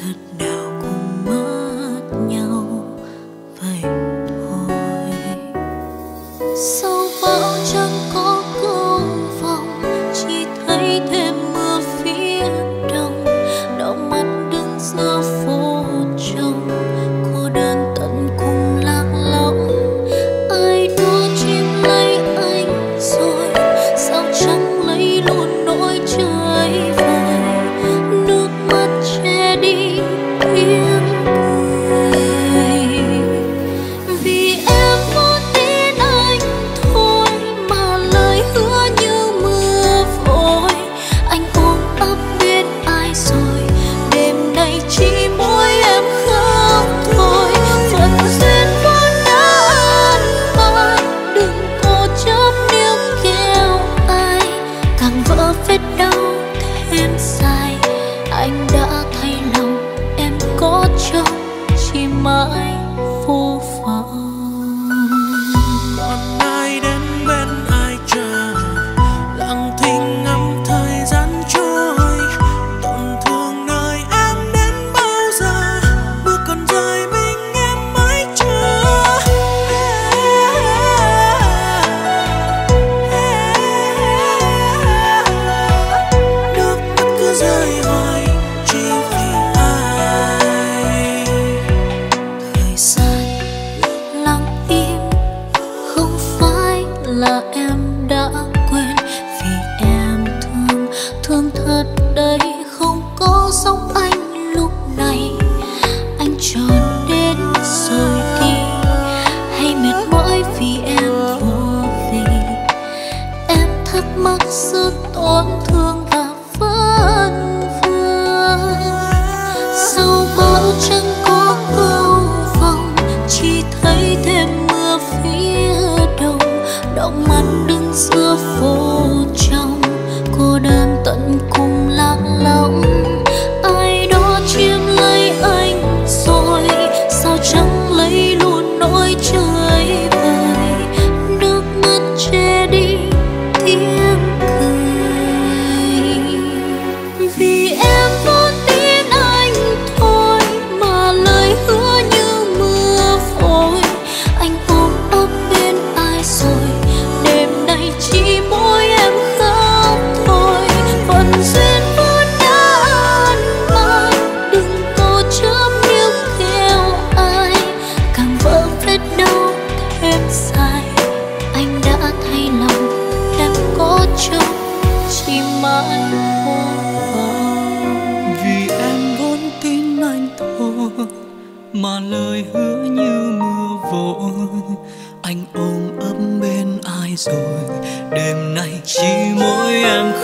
thật nào cũng mất nhau vậy thôi. Sau bão chẳng có câu vòng, chỉ thấy thêm mưa phía đông. Đau mắt đứng giữa phố trông, cô đơn tận cùng lạc lõng. Ai đó chim lấy anh rồi, sao chẳng lấy luôn nỗi trời vời. Nước mắt che đi tiếng cười, vì em vô tin anh thôi mà lời hứa như mưa vội. Anh ôm ấp bên ai rồi, đêm nay chỉ mỗi em khóc thôi. Phận duyên vốn đã an bài, đừng cố chấp níu kéo ai, càng vỡ vết đau thêm dài. Anh đã thay lòng em có trông, chỉ mãi vô vọng. Còn ai đến bên ai chờ, lặng thinh ngắm thời gian trôi. Tổn thương nơi em đến bao giờ, bước còn dài mình em mãi chờ. Nước mắt cứ rơi hoài, chỉ vì ai. Thời gian lặng im, không phải là em đã quên, vì em thương, thương thật đấy. Không có giống anh lúc này, anh tròn đến rồi đi, hay mệt mỏi vì em vô vì. Em thắc mắc sự tổn thương và vấn vương. Sau bão chẳng có câu vòng, chỉ thấy thêm mưa phía đông. Đọng mắt đứng giữa phố trong, cô đơn tận cùng lạc lõng. Ai đó chiếm lấy anh rồi, sao chẳng lấy luôn nỗi trời vời. Nước mắt che đi tiếng cười, vì em vô tin anh thôi mà lời hứa như mưa vội. Anh ôm ấp bên ai rồi, đêm nay chỉ mỗi em khóc thôi. Phận duyên vốn đã an bài, đừng cố chấp níu kéo ai, càng vỡ vết đau thêm dài. Anh đã thay lòng em có trông, chỉ mãi vô vọng. Vì em vốn tin anh thôi mà lời hứa như mưa vội. Anh ôm ấp bên ai rồi, đêm nay chỉ mỗi em